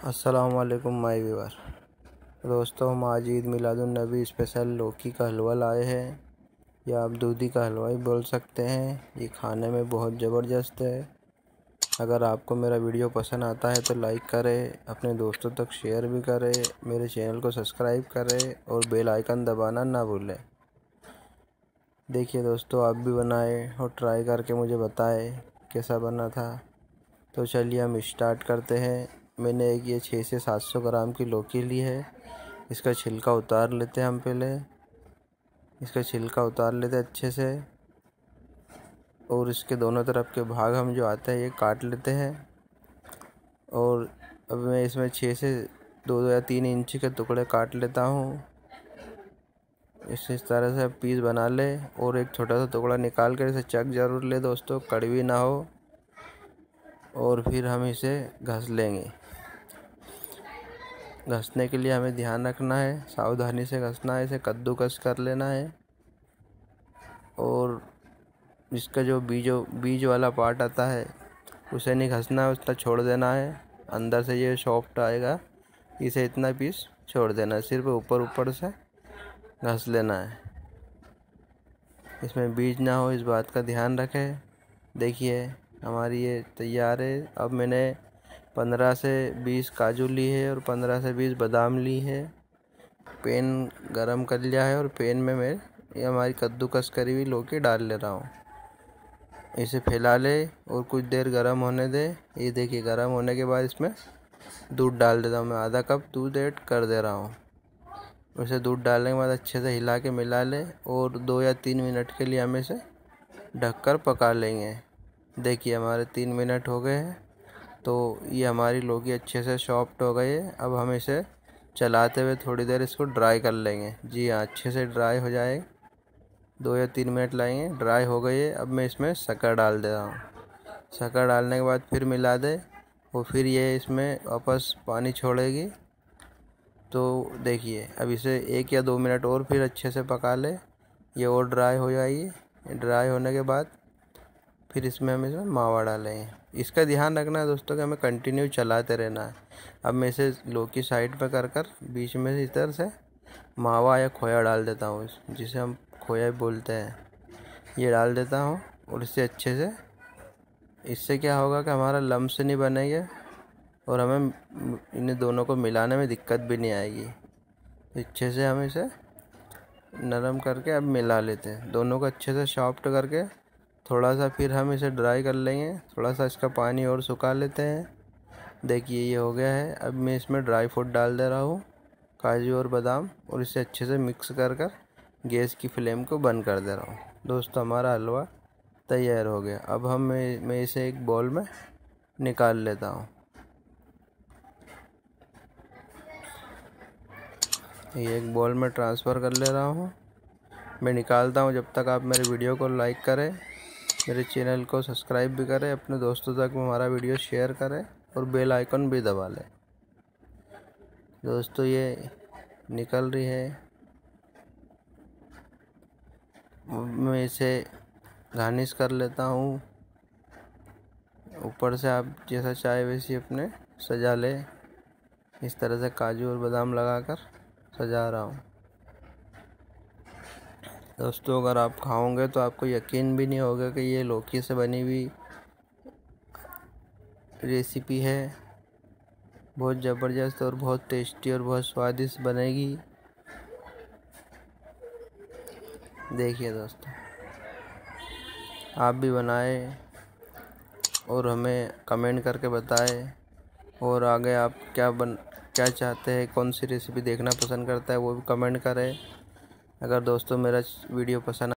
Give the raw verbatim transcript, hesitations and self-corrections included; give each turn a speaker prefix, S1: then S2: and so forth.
S1: अस्सलामुअलैकुम my viewer. दोस्तों, हम आज ईद मिलादुन्नबी स्पेशल लौकी का हलवा लाए हैं, या आप दूधी का हलवा ही बोल सकते हैं। ये खाने में बहुत ज़बरदस्त है। अगर आपको मेरा वीडियो पसंद आता है तो लाइक करें, अपने दोस्तों तक शेयर भी करें, मेरे चैनल को सब्सक्राइब करें और बेल आइकन दबाना ना भूलें। देखिए दोस्तों, आप भी बनाएं और ट्राई करके मुझे बताएं कैसा बना था। तो चलिए हम स्टार्ट करते हैं। मैंने एक ये छः से सात सौ ग्राम की लौकी ली है। इसका छिलका उतार लेते हैं हम पहले इसका छिलका उतार लेते हैं अच्छे से, और इसके दोनों तरफ के भाग हम जो आते हैं ये काट लेते हैं। और अब मैं इसमें छः से दो दो या तीन इंच के टुकड़े काट लेता हूँ। इस इस तरह से पीस बना ले, और एक छोटा सा टुकड़ा निकाल कर इसे चक ज़रूर ले दोस्तों, कड़वी ना हो। और फिर हम इसे घस लेंगे। घसने के लिए हमें ध्यान रखना है, सावधानी से घसना है, इसे कद्दूकस कर लेना है। और इसका जो बीज बीज वाला पार्ट आता है उसे नहीं घसना है, उसका छोड़ देना है। अंदर से ये सॉफ्ट आएगा, इसे इतना पीस छोड़ देना है, सिर्फ ऊपर ऊपर से घस लेना है। इसमें बीज ना हो, इस बात का ध्यान रखें। देखिए हमारी ये तैयार है। अब मैंने पंद्रह से बीस काजू ली है और पंद्रह से बीस बादाम ली है। पैन गरम कर लिया है और पैन में मैं ये हमारी कद्दूकस करी हुई लौकी डाल ले रहा हूँ। इसे फैला ले और कुछ देर गरम होने दे। ये देखिए, गरम होने के बाद इसमें दूध डाल देता हूँ। मैं आधा कप दूध ऐड कर दे रहा हूँ। उसे दूध डालने के बाद अच्छे से हिला के मिला ले, और दो या तीन मिनट के लिए हम इसे ढककर पका लेंगे। देखिए हमारे तीन मिनट हो गए हैं, तो ये हमारी लौकी अच्छे से सॉफ्ट हो गई है। अब हम इसे चलाते हुए थोड़ी देर इसको ड्राई कर लेंगे। जी हाँ, अच्छे से ड्राई हो जाए, दो या तीन मिनट लगेंगे, ड्राई हो गई है। अब मैं इसमें शक्कर डाल दे रहा हूँ। शक्कर डालने के बाद फिर मिला दे, और फिर ये इसमें वापस पानी छोड़ेगी। तो देखिए, अब इसे एक या दो मिनट और फिर अच्छे से पका ले, ये और ड्राई हो जाएगी। ड्राई होने के बाद फिर इसमें हम इसमें मावा डालेंगे। इसका ध्यान रखना है दोस्तों कि हमें कंटिन्यू चलाते रहना है। अब मैं इसे लौकी साइड पे कर कर बीच में से इस तरह से मावा या खोया डाल देता हूँ, जिसे हम खोया बोलते हैं। ये डाल देता हूँ, और इससे अच्छे से इससे क्या होगा कि हमारा लम्स नहीं बनेंगे, और हमें इन दोनों को मिलाने में दिक्कत भी नहीं आएगी। तो अच्छे से हम इसे नरम करके अब मिला लेते हैं, दोनों को अच्छे से सॉफ्ट करके। थोड़ा सा फिर हम इसे ड्राई कर लेंगे, थोड़ा सा इसका पानी और सुखा लेते हैं। देखिए ये हो गया है। अब मैं इसमें ड्राई फ्रूट डाल दे रहा हूँ, काजू और बादाम, और इसे अच्छे से मिक्स कर कर गैस की फ्लेम को बंद कर दे रहा हूँ। दोस्तों, हमारा हलवा तैयार हो गया। अब हम मैं, मैं इसे एक बाउल में निकाल लेता हूँ। ये एक बाउल में ट्रांसफ़र कर ले रहा हूँ। मैं निकालता हूँ, जब तक आप मेरे वीडियो को लाइक करें, मेरे चैनल को सब्सक्राइब भी करें, अपने दोस्तों तक हमारा वीडियो शेयर करें, और बेल आइकन भी दबा लें। दोस्तों, ये निकल रही है। मैं इसे गार्निश कर लेता हूँ। ऊपर से आप जैसा चाहे वैसे अपने सजा ले। इस तरह से काजू और बादाम लगाकर सजा रहा हूँ। दोस्तों, अगर आप खाओगे तो आपको यकीन भी नहीं होगा कि ये लौकी से बनी हुई रेसिपी है। बहुत ज़बरदस्त और बहुत टेस्टी और बहुत स्वादिष्ट बनेगी। देखिए दोस्तों, आप भी बनाएं और हमें कमेंट करके बताएं। और आगे आप क्या बन क्या चाहते हैं, कौन सी रेसिपी देखना पसंद करता है, वो भी कमेंट करें। अगर दोस्तों मेरा वीडियो पसंद